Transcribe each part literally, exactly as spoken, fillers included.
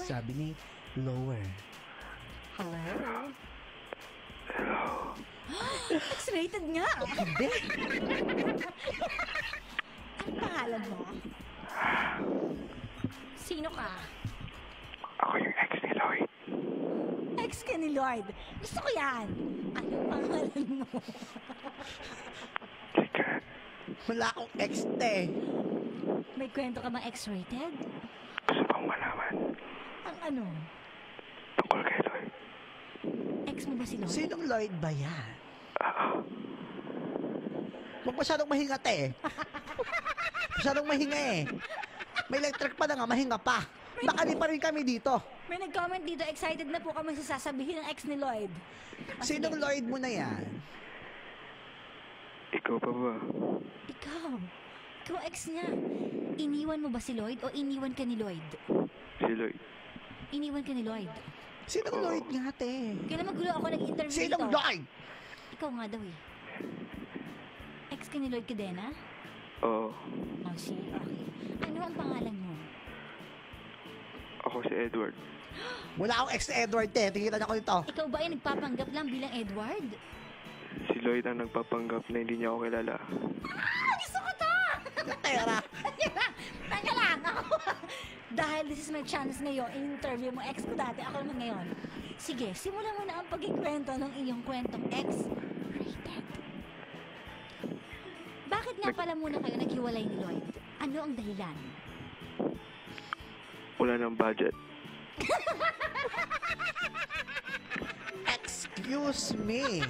Sabi ni lower. Hello? Hello? X-rated nga. Hindi. Ang pangalan mo? Sino ka? Ako yung ex ni Lloyd. Ex ka ni Lloyd. Gusto ko yan. Anong pangalan mo? Secret. Wala akong ex te. May kwento ka bang X-rated? Gusto bang malaman Ang ano? tungkol kay Lloyd? Ex mo ba si Lloyd? Sinong Lloyd ba yan? Oo. Huwag masyadong mahinga te. Masyadong mahinga eh. May electric pa na nga, mahinga pa. Nakali pa rin kami dito. May nag-comment dito, excited na po kami sa sasabihin ng ex ni Lloyd. Ah, Sinong sige. Lloyd mo na yan? Ikaw pa ba? Ikaw. Ikaw ex niya. Iniwan mo ba si Lloyd o iniwan ka ni Lloyd? Si Lloyd. Iniwan ka ni Lloyd. Sinong Oo. Lloyd nga te? Kailan magulo ako nag-interview Sinong dito? Lloyd? Ikaw nga daw eh. Ex ka ni Lloyd Cadena? Oo. Oh, si, okay. Ano ang pangalan mo? Ako si Edward. Wala akong ex na Edward te. Tingnan ako dito. Ikaw ba ay nagpapanggap lang bilang Edward? Si Lloyd ang nagpapanggap na hindi niya ako kilala. Ah! Gusto ko to! Tera. Teka lang, ako. Dahil this is my chance ngayon, in-interview mo ex ko dati, ako naman ngayon. Sige, simulan mo na ang pagkikwento ng iyong kwentong X-rated. Bakit nga pala muna kayo naghiwalay ni Lloyd? Ano ang dahilan? Wala ng budget. Excuse me.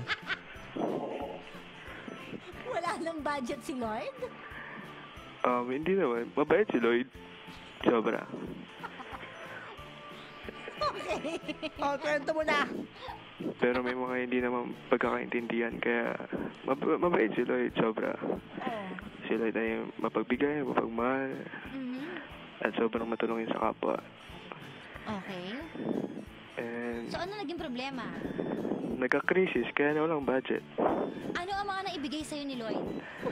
Wala nang budget si Lloyd? Um, hindi naman. Mabait si Lloyd. Sobra. Okay. Oh, kwento mo na. Pero may mga hindi naman pagkakaintindihan. Kaya mab- mabait si Lloyd. Sobra. Oh. Si Lloyd ay mapagbigay, mapagmahal. Mhm. At sobrang matulungin sa kapwa. Okay. And So ano naging problema? nagka-crisis kaya na walang budget. Ano ang mga naibigay sa'yo ni Lloyd?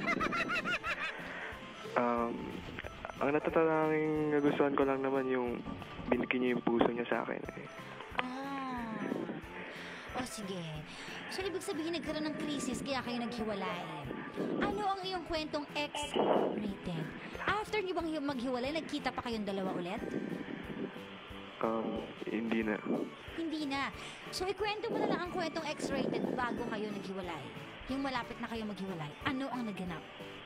Um, ang natatananging nagustuhan ko lang naman yung binigyan niya yung puso niya sa akin. Eh. Ah. O sige. So, ibig sabihin nagkaroon ng krisis kaya kayo naghiwalay. Ano ang iyong kwentong X-rated? After niyo bang maghiwalay, nagkita pa kayong dalawa ulit? Um, hindi na. Hindi na. So, ikwento mo na lang ang kwentong X-rated bago kayo naghiwalay. Yung malapit na kayo maghiwalay. Ano ang naganap?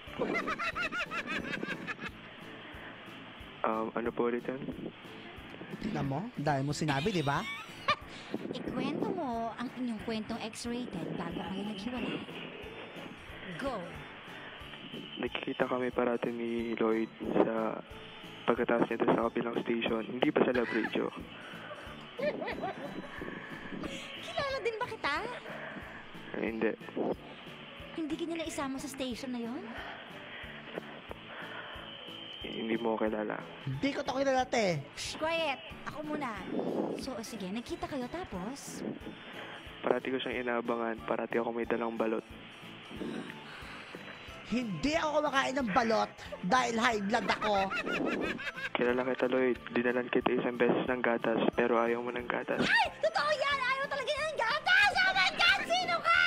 Um, ano po ulit yan? Tignan mo, dahil mo sinabi, di ba? Ikwento mo ang inyong kwentong X-rated bago kayo naghiwalay. Go! Nakikita kami parati ni Lloyd sa pagkatapos nito sa kabilang station. Hindi pa sa lab radio. Kilala din ba kita? Eh, hindi. Hindi ka nila isama sa station na yon? Hindi mo ako kilala. Hindi ko to kilala te. Shh, quiet! Ako muna. So, sige, nagkita kayo tapos? Parati ko siyang inaabangan. Parati ako may dalang balot. Hindi ako kumakain ng balot dahil high blood ako. Kilala kita, Lloyd. Dinalan kita isang beses ng gatas, pero ayaw mo ng gatas. Ay! Totoo yan! Ayaw talaga yan ng gatas! Oh my God! Sino ka?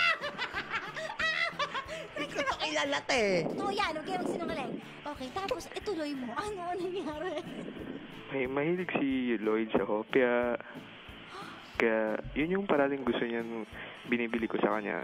Hindi ko to kilala te. Totoo yan! Huwag kayo magsinungaling. Okay, tapos ituloy mo. Ano ang nangyari? May mahilig si Lloyd sa kopya. Kaya yun yung parating gusto niya binibili ko sa kanya.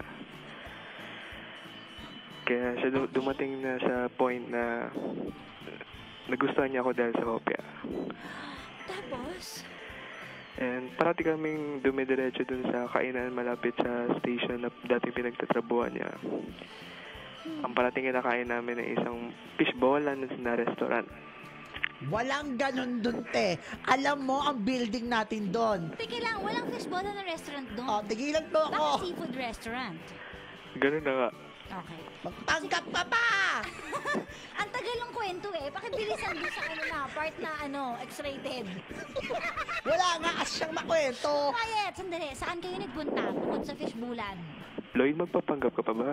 Kaya siya du- dumating na sa point na nagustuhan niya ako dahil sa kopya. Tapos? And parati kaming dumidiretso dun sa kainan malapit sa station na dating pinagtatrabuhan niya. Ang parating kinakain namin ay isang fishballan na restaurant. Walang ganun dun te. Alam mo ang building natin doon. Teka lang, walang fishbowl na restaurant doon. Oh, tigilan mo ako. Bakit seafood restaurant? Ganun na nga. Okay. Magpanggap pa pa! Ang tagal ng kwento eh. Pakibilisan doon sa ano na, part na ano, X-rated. Wala nga as siyang makwento. Quiet! Sandali, saan kayo nagpunta? Bukod sa fishbowlan. Lloyd, magpapanggap ka pa ba?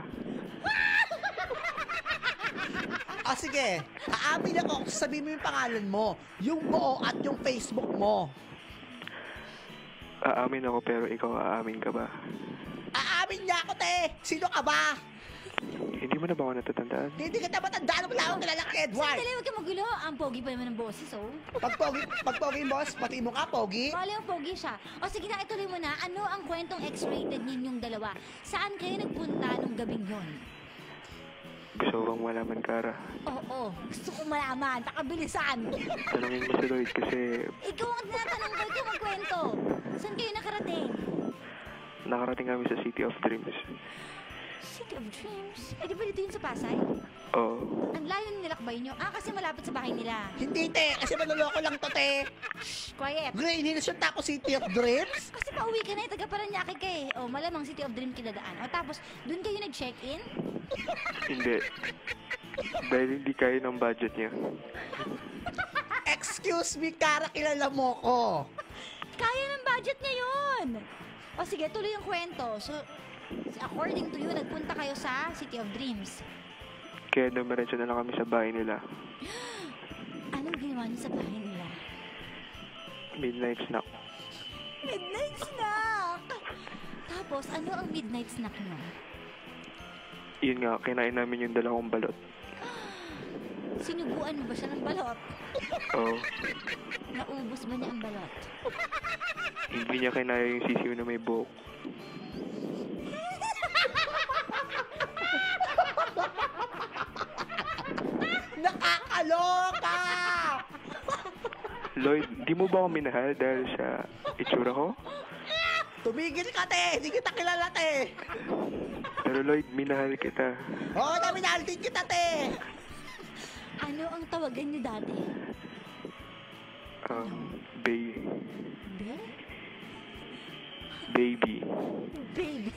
Ah, sige. Aamin ako kung sabihin mo yung pangalan mo, yung buo at yung Facebook mo. aamin ako pero ikaw aamin ka ba? Aamin niya ako, te! Sino ka ba? Hindi mo na ba ako natatandaan? Hindi kita matandaan mo lang akong kilala kay Edward. Sandali, huwag ka magulo. Ang pogi pa naman ng boses, oh. Pag pogi, pag pogi boss, pati mo ka, pogi. Bale, ang pogi siya. O sige na, ituloy mo na. Ano ang kwentong X-rated ninyong dalawa? Saan kayo nagpunta nung gabing yon? Gusto ko bang malaman, Kara? Oo, gusto ko malaman. Pakabilisan. Tanungin mo si Lloyd kasi Ikaw ang tinatanong ko. Ikaw magkwento. Saan kayo nakarating? nakarating kami sa City of Dreams. City of Dreams? Eh, di ba dito yun sa Pasay? Oo. Ang layo ng nilakbay nyo. Ah, kasi malapit sa bahay nila. Hindi, te. Kasi manloloko lang to, te. Shh, quiet. Gray, hindi na siya Taco City of Dreams. Kasi pauwi ka na eh, taga Paranaque ka eh. O, malamang City of Dreams kinadaan. O, tapos, dun kayo nag-check-in? Hindi. Dahil hindi kaya ng budget niya. Excuse me, Kara, kilala mo ko. Kaya ng budget niya yun! O sige, tuloy ang kwento. So, according to you, nagpunta kayo sa City of Dreams. Kaya dumiretso na lang kami sa bahay nila. Anong ginawa niyo sa bahay nila? Midnight snack. Midnight snack! Tapos, ano ang midnight snack niyo? Yun nga, kinain namin yung dalawang balot. Sinubuan mo ba siya ng balot? Oo. Naubos ba niya ang balot? Hindi niya kinaya yung sisiw na may buhok. Nakakaloka! Lloyd, di mo ba ako minahal dahil sa itsura ko? Tumigil ka, te. Hindi kita kilala, te. Pero Lloyd, minahal kita. Oo, na minahal din kita, te. Ano ang tawagan niyo dati? Um, baby. Be? Baby. Baby.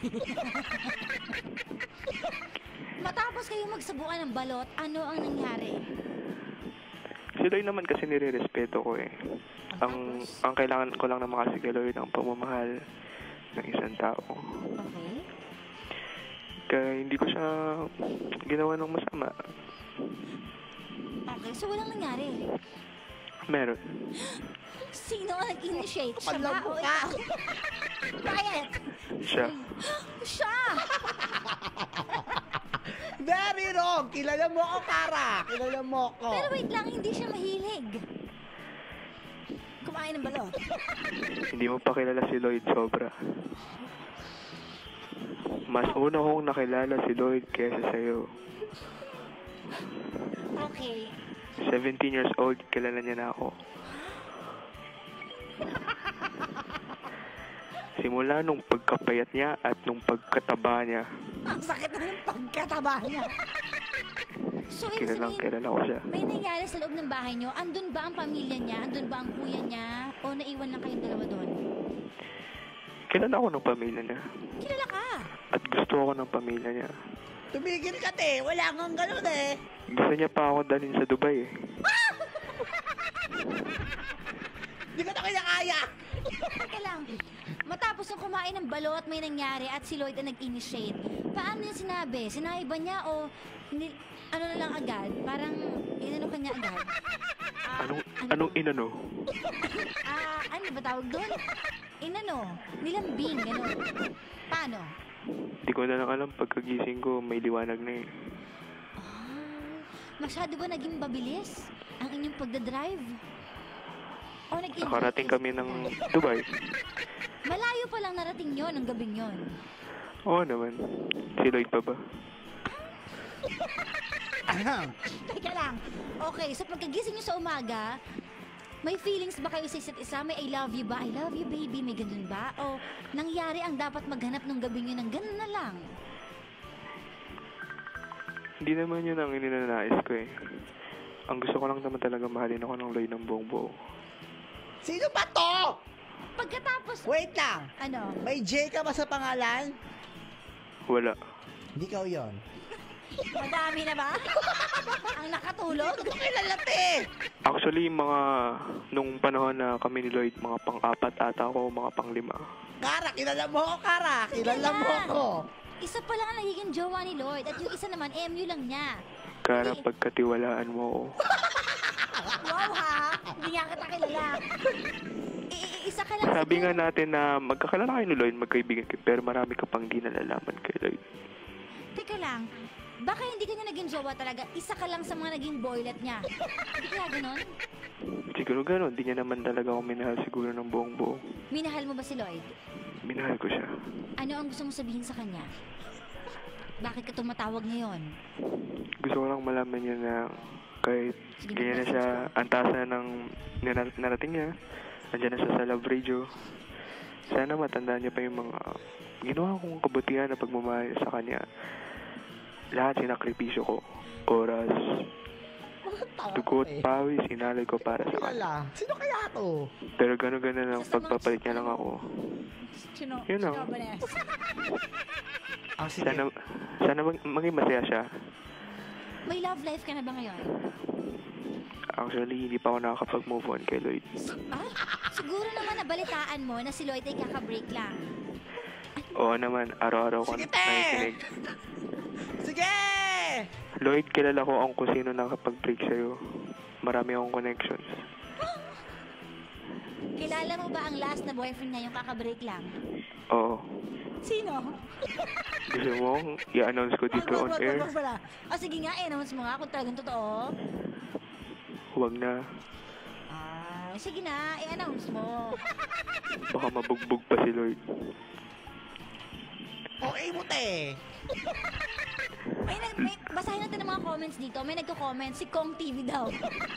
Matapos kayo magsabuan ng balot, ano ang nangyari? Si Lloyd naman kasi nire-respeto ko eh. Ang, ang kailangan ko lang naman kasi kay Lloyd ang pamamahal ng isang tao. Okay. Kaya hindi ko siya ginawa ng masama. Okay, so walang nangyari. Meron. Sino ang nag-initiate? Siya Kapal ba lang o mukha. ikaw? Quiet! Siya. Siya! Very wrong. Kilala mo ko, Kara. Kilala mo ko. Pero wait lang, hindi siya mahilig. Kumain ng balot. Hindi mo pa kilala si Lloyd sobra. Mas una kong nakilala si Lloyd kaysa sa'yo. Okay. seventeen years old, kilala niya na ako. Simula nung pagkapayat niya at nung pagkataba niya, Ang sakit na ng pagkataba niya. So, ibig kilalang sabihin, kilala ko siya. may nangyari sa loob ng bahay niyo? Andun ba ang pamilya niya? Andun ba ang kuya niya? O naiwan lang kayong dalawa doon? Kilala ko ng pamilya niya. Kilala ka. At gusto ko ng pamilya niya. Tumigil ka, te. Wala kang ganun, eh. Gusto niya pa ako dalhin sa Dubai eh. Hindi ka na kinakaya. Teka lang. Matapos ng kumain ng balot, may nangyari at si Lloyd ang nag-initiate. Paano niya sinabi? Sinabi ba niya o ni, ano na lang agad? Parang inano ka niya agad? Ah, Anong, ano? anong inano? Ah, ano ba tawag doon? Inano? Nilambing, gano'n. Paano? Di ko na lang alam, pagkagising ko may liwanag na eh. Ah, masyado ba naging mabilis ang inyong pagdadrive? O nag-enjoy Nakarating kayo kami sa ng pagdadrive? Dubai. Malayo pa lang narating yon ang gabing yon. Oo naman. Si Lloyd pa ba? Teka lang. Okay, sa pagkagising nyo sa umaga, may feelings ba kayo sa isa't isa? May I love you ba? I love you, baby. May ganun ba? O nangyari ang dapat maghanap ng gabing yun ng ganun na lang? Hindi naman yun ang ininanais ko eh. Ang gusto ko lang naman talaga mahalin ako ng Lloyd ng buong buo. Sino ba to? Pagkatapos, Wait lang. ano? May J ka ba sa pangalan? Wala. Hindi ka yon. Madami na ba? Ang nakatulog? Hindi ko kilala, te. Actually, mga nung panahon na kami ni Lloyd, mga pang-apat ata ako, mga pang-lima. Kara, kilala mo ko, Kara. Kilala mo ko. Isa pa lang ang nagiging jowa ni Lloyd at yung isa naman, M U lang niya. Kara, Hindi. pagkatiwalaan mo ako. Wow ha! Hindi nga kita kilala. I- i- isa ka lang Sabi nga siguro. natin na magkakilala kayo ni Lloyd, magkaibigan kayo, pero marami ka pang di nalalaman kay Lloyd. Teka lang, baka hindi ka niya naging jowa talaga. Isa ka lang sa mga naging boylet niya. Hindi kaya ganon? Siguro gano'n, di niya naman talaga ako minahal siguro ng buong buo. Minahal mo ba si Lloyd? Minahal ko siya. Ano ang gusto mo sabihin sa kanya? Bakit ka tumatawag ngayon? Gusto ko lang malaman niya na kahit Sige, ganyan na message siya, antas na ng nar- narating niya, andyan na siya sa Love Radio. Sana matandaan niya pa yung mga ginawa kong kabutihan na pagmamahal sa kanya. Lahat sinakripisyo ko. Oras, dugot, pawis, inalay ko para sa kanya. Kilala. Sino kaya to? Pero gano'n-gano'n lang, Sa- sa mga- pagpapalit niya lang ako. Sino? Yun lang. Sino ba Nes? Ah, sige. Sana, sana mag- maging masaya siya. May love life ka na ba ngayon? Actually, hindi pa ako nakakapag-move on kay Lloyd. Ah, siguro naman nabalitaan mo na si Lloyd ay kaka-break lang. Oo naman, araw-araw ko Sige, te! nakikinig. Sige! Lloyd, kilala ko ang kung sino nakapag-break sa'yo. Marami akong connections. Kilala mo ba ang last na boyfriend niya yung kaka-break lang? Oo. Sino? Gusto mo i-announce ko dito on air? Ah, sige nga, i-announce mo nga kung talagang totoo. Huwag na. Ah, sige na, i-announce mo. Baka mabugbog pa si Lloyd. Okay mo, te. May, nag, may, basahin natin ang mga comments dito. May nagko-comment, si Kong T V daw.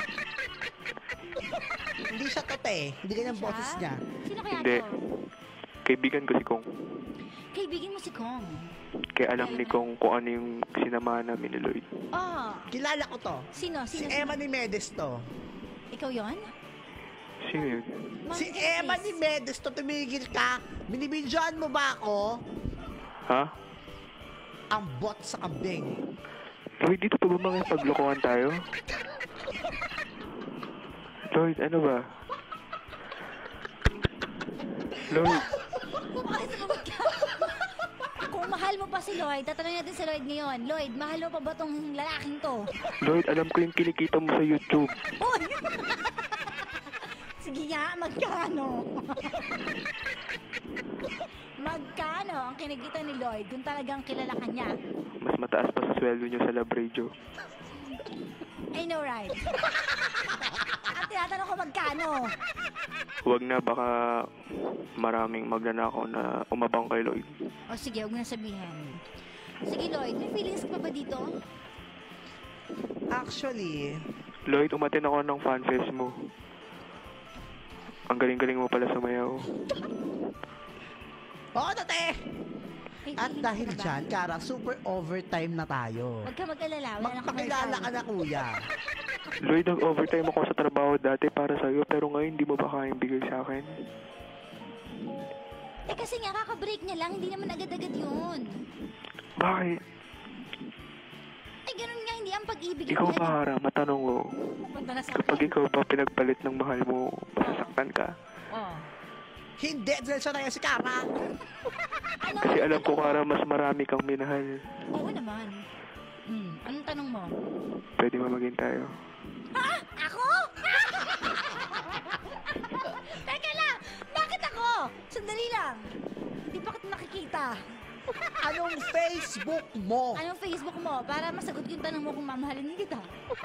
Hindi siya to, te. Hindi ganyan Siya? boses niya. Sino kaya Hindi. to? Kaibigan ko si Kong. Kaibigan mo si Kong. Kaya alam ni Kong kung ano yung sinamahan namin ni Lloyd. Oh, Kilala ko to. sino? Si Sino? Emma ni Medes to. Ikaw yon? Sino yun? Si Emma ni Medes to, tumigil ka. Binibidyoan mo ba ako? Ha? Ang bot sa kambing. Lloyd, dito pa ba mga paglokohan tayo? Lloyd, ano ba? Lloyd, Bakit sumagot ka? Kung mahal mo pa si Lloyd, tatanungin natin si Lloyd ngayon. Lloyd, mahal mo pa ba tong lalaking to? Lloyd, alam ko yung kinikita mo sa YouTube. Uy! Sige nga, magkano? Magkano ang kinikita ni Lloyd kung talagang kilala ka niya? Mas mataas pa sa sweldo niyo sa Love Radio. I know, right? At tinatanong ko magkano? Huwag na, baka maraming magnanakaw na umabang kay Lloyd. O sige, huwag mo na sabihin. Sige, Lloyd, may feelings ka pa ba dito? Actually, Lloyd, umatin ako ng fanfest mo. Ang galing-galing mo pala sumayaw. oo, to, te. May At feelings dahil ka ba? dyan, Kara, super overtime na tayo. Huwag ka mag-alala. Wala na akong Magpakilala ka airtime. na, kuya. Lloyd, nag-overtime ako sa trabaho dati para sa'yo, pero ngayon hindi mo ba kayang bigay sa akin? Eh kasi nga, kaka-break niya lang. Hindi naman agad-agad yun. Bakit? Eh ganun nga, hindi ang pag-ibig. Ikaw yan. ba, Hara, matanong ko, Punta na sa kapag akin. ikaw ba pinagpalit ng mahal mo, masasaktan ka? Oh. Hindi, diretso na yan si Kara. Ano? Kasi alam ko, Hara, mas marami kang minahal. Oo naman. Hmm, anong tanong mo? Pwede ba maging tayo? Ha? Ako? Teka lang! Bakit ako? Sandali lang. Hindi pa kita nakikita. Anong Facebook mo? Anong Facebook mo? Para masagot yung tanong mo kung mamahalin kita.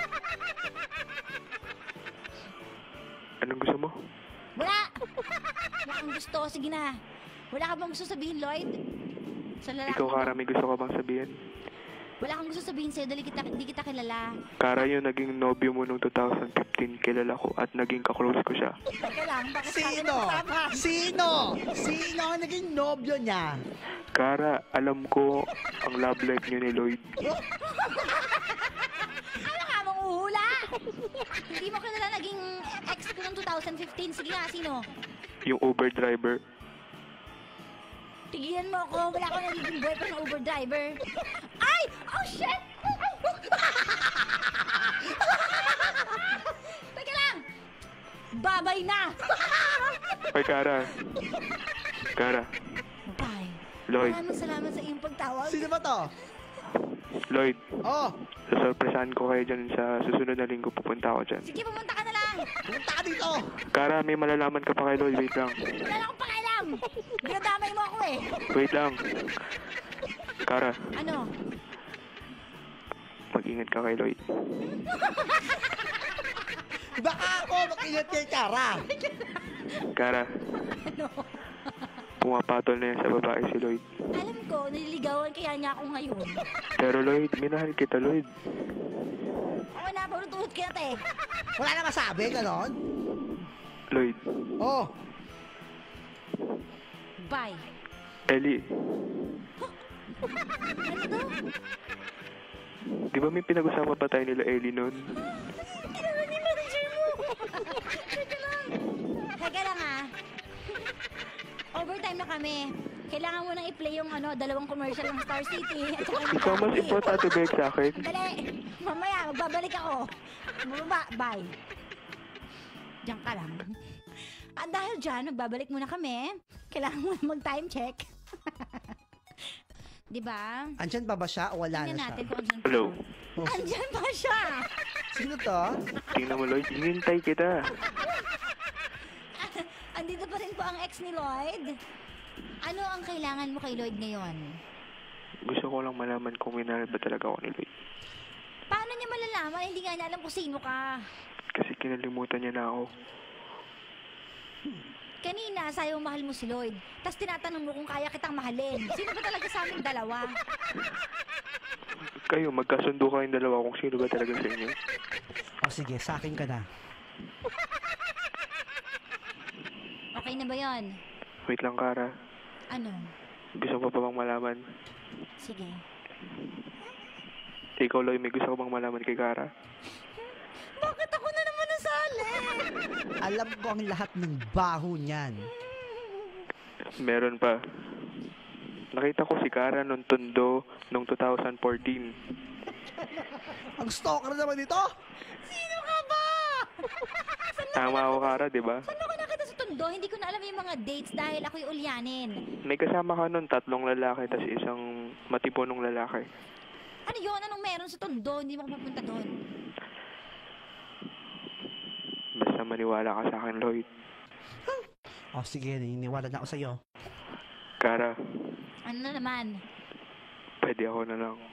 Anong gusto mo? Wala! Wala kang gusto. Sige na. Wala ka bang gusto sabihin, Lloyd? Sa lalaki Ikaw, mo? Hara, may gusto ka bang sabihin? Wala kang gusto sabihin sa'yo dahil kita, di kita kilala. Kara, yung naging nobyo mo nung two thousand fifteen, kilala ko at naging kaklose ko siya. Teka lang, bakit sa akin Sino? napasama? Sino? Sino ang naging nobyo niya? Kara, alam ko ang love life niyo ni Lloyd. Ano ka, mong uhula? Hindi mo kilala naging ex ko noong two thousand fifteen. Sige nga, sino? Yung Uber driver. Tigilan mo ako. Wala akong nagiging boyfriend na Uber driver. Ay! Oh, shit! Teka lang! Babay na! Ay, Kara. Kara. Bye. Lloyd. Maraming salamat sa iyong pagtawag. Sino ba to? Lloyd. Oh, Sasurpresahan ko kayo dyan sa susunod na linggo. Pupunta ako dyan. Sige, pumunta ka na lang! lang. Pumunta ka dito. Kara, may malalaman ka pa kay Lloyd. Wait lang. Wala na akong pakialam. Ginadamay mo ako eh. Wait lang. Kara, Ano? mag-ingat ka kay Lloyd. Baka ako mag-ingat kay Kara. Kara, Ano? pumapatol na yan sa babae si Lloyd. Alam ko, nililigawan kaya niya ako ngayon. Pero Lloyd, minahal kita, Lloyd. Ako na, parutuhot kita eh. Wala na masabi, ganon? Lloyd, Oh, Bye. Ellie, Ano to? di ba may pinag-usama pa tayo nila Ellie noon? Kailangan ni manager mo. Teka lang. Teka lang ah. Overtime na kami. Kailangan mo nang i-play yung ano, dalawang commercial ng Star City. At saka yung Ikaw mas Jollibee. importante ba sa akin? Dali. Mamaya, magbabalik ako. Bumaba. Bye. Diyan ka lang. At dahil dyan, magbabalik muna kami. Kailangan mo na mag-time check. Diba? andyan pa ba siya o wala Tingnan na natin siya? kung andyan pa Hello? siya. Oh, Andyan pa siya! sino to? Tingnan mo, Lloyd, hinintay kita. Andito pa rin po ang ex ni Lloyd. Ano ang kailangan mo kay Lloyd ngayon? Gusto ko lang malaman kung minahal ba talaga ako ni Lloyd. Paano niya malalaman? Hindi nga niya alam kung sino ka. Kasi kinalimutan niya na ako. Kanina, sayo mahal mo si Lloyd. Tapos tinatanong mo kung kaya kitang mahalin. Sino ba talaga sa aming dalawa? Kayo, magkasundo kayong dalawa kung sino ba talaga sa inyo. O sige, sa akin ka na. Okay na ba yon? Wait lang, Kara. Ano? Gusto mo pa bang malaman? Sige. Ikaw, Lloyd, may gusto ko bang malaman kay Kara? Bakit ako na naman nasali? Alam ko ang lahat ng baho niyan. Meron pa. Nakita ko si Kara nung Tondo nung two thousand fourteen. Ang stalker naman dito. Sino ka ba? Tama ako, Kara, di ba? Saan ako nakita sa Tondo? Hindi ko na alam yung mga dates dahil ako'y ulyanin. May kasama ka nun, tatlong lalaki, tas isang matipunong lalaki. Ano yun? Anong meron sa Tondo? Hindi mo ako mapunta doon. Basta maniwala ka sa akin, Lloyd. O sige, niniwala na ako sa'yo. Kara, Ano na naman? pwede ako na lang.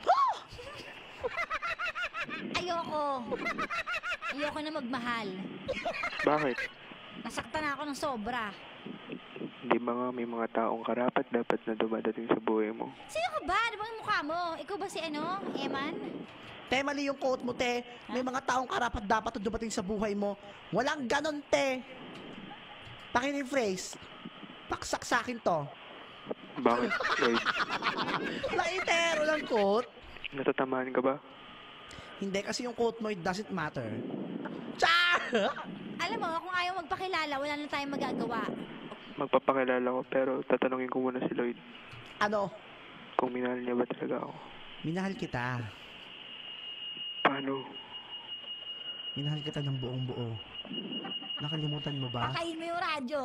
Ayoko. Ayoko na magmahal. Bakit? Nasaktan na ako ng sobra. Hindi ba nga may mga taong karapat dapat na dumadating sa buhay mo? Sino ka ba? Ano bang mukha mo? Ikaw ba si ano? Eman? Te, mali yung quote mo, te. May mga taong karapat dapat na dumating sa buhay mo. Walang ganon, te. Pakinig phrase. Paksak sa akin to. Bakit, Lloyd? Laitero lang quote. Natatamaan ka ba? Hindi, kasi yung quote mo, it doesn't matter. Char! Alam mo, kung ayaw magpakilala, wala na tayong magagawa. Magpapakilala ko, pero tatanungin ko muna si Lloyd Ano? kung minahal niya ba talaga ako. Minahal kita. Paano? Minahal kita ng buong buo. Nakalimutan mo ba Pakain mo yung radyo.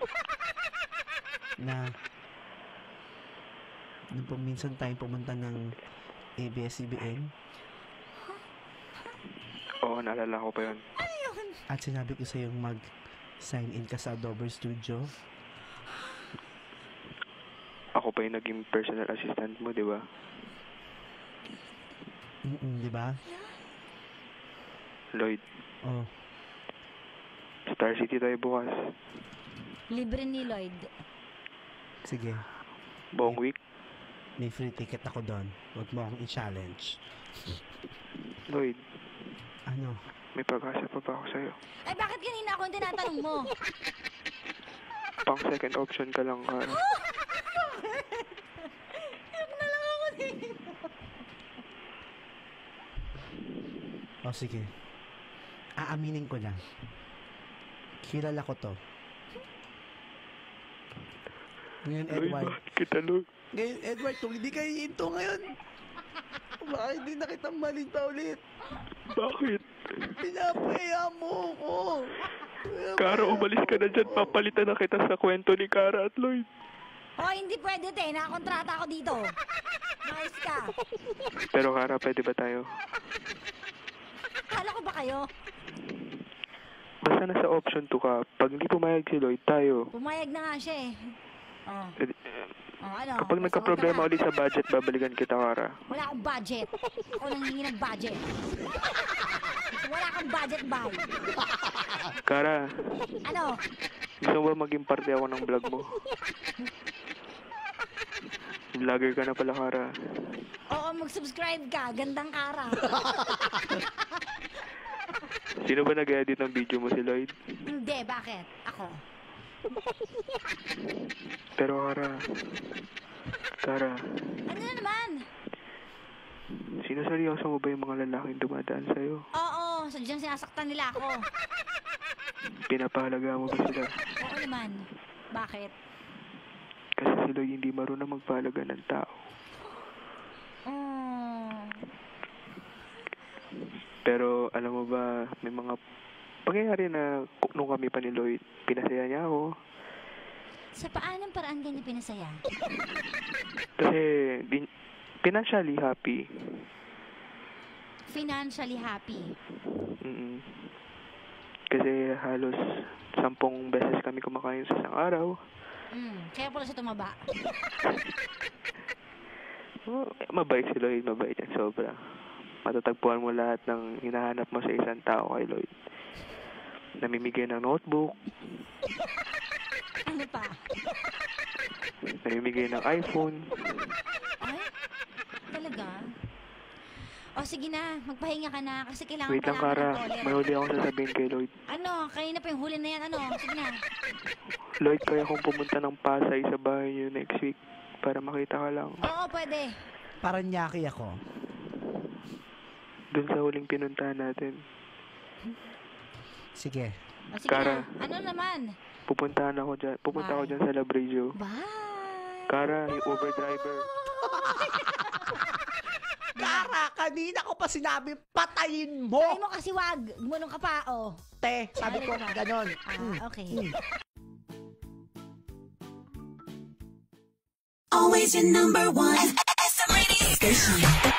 na nung paminsan tayong pumunta ng A B S C B N Oo, naalala ko pa yun. at sinabi ko sa'yo mag-sign in ka sa Adobe Studio? Ako pa yung naging personal assistant mo, di ba? Mm-mm, di ba? Lloyd, Oh, Star City tayo bukas. Libre ni Lloyd. sige. Buong week. May free ticket ako doon. Huwag mo akong i-challenge. Lloyd, Ano? may pag-asa pa ba ako sa'yo? Ay, bakit kanina ako ang tinatanong mo? Pang second option ka lang, Kara. Huwag na lang ako dito. O sige. Aaminin ko na. Kilala ko to. Ngayon, Lloyd, Edward. bakit kita, Lloyd? Ngayon, Edward, kung hindi kayo into ngayon, baka hindi na kitang malinta ulit. Bakit? Pinapaya mo ko. Kara, umalis ka na dyan. Papalitan na kita sa kwento ni Kara at Lloyd. Oh, hindi pwede, te. Nakakontrata ako dito. Nice ka. Pero Kara, pwede ba tayo? Kala ko ba kayo? basta nasa option two ka. Pag hindi pumayag si Lloyd, tayo. Pumayag na nga siya eh. Oh. Eh, Oh, ano? Kapag Basta nagka-problema huwag ka ulit sa budget, babalikan kita, Kara. na- Wala akong budget. Ako nanghingi ng budget. Wala akong budget, bye. Kara, Ano? gusto mo ba maging parte ako ng vlog mo? Vlogger ka na pala, Kara. Oo, mag-subscribe ka. Gandang kara. Sino ba nag-edit ng video mo, si Lloyd? Hindi, bakit? Ako. Pero Kara, Kara, Ano na naman? sinaseryoso mo ba yung mga lalaking dumadaan sa'yo? Oo, sadyang sinasaktan nila ako. Pinapahalaga mo ba sila? Oo naman. Bakit? Kasi si Lloyd hindi marunong magpahalaga ng tao. Oh. Pero alam mo ba, may mga pangyayari na nung kami pa ni Lloyd, pinasaya niya ako. Sa paanong paraan ganyan pinasaya? Kasi din, financially happy. Financially happy. Mm-mm. Kasi halos sampung beses kami kumakain sa isang araw. Mm, kaya pala siya tumaba. Oh, mabait si Lloyd, mabait yan sobra. Matatagpuan mo lahat ng hinahanap mo sa isang tao kay Lloyd. Namimigay ng notebook, Ano pa? namimigay ng iPhone. Ay? Talaga? O sige na, magpahinga ka na kasi kailangan Wait lang, pa namin Kara. ng tolerance. May huli akong sasabihin kay Lloyd. Ano? Kanina pa yung huli na yan. Ano? Sige na. Lloyd, kaya kong pumunta ng Pasay sa bahay niyo next week para makita ka lang. Oo, pwede. Paranyaki ako. Doon sa huling pinuntahan natin. Sige. O sige Kara. na. Ano naman? Pupuntahan ako dyan. Pupunta ako Bye. dyan sa Labrador. Bye! Kara, yung Uber driver. Kara, kanina ko pa sinabi, patayin mo! Ay mo kasi wag. Gumulong ka pa, oh. Te, sabi ko, ganon. Ah, okay. Always your number one. F M radio station.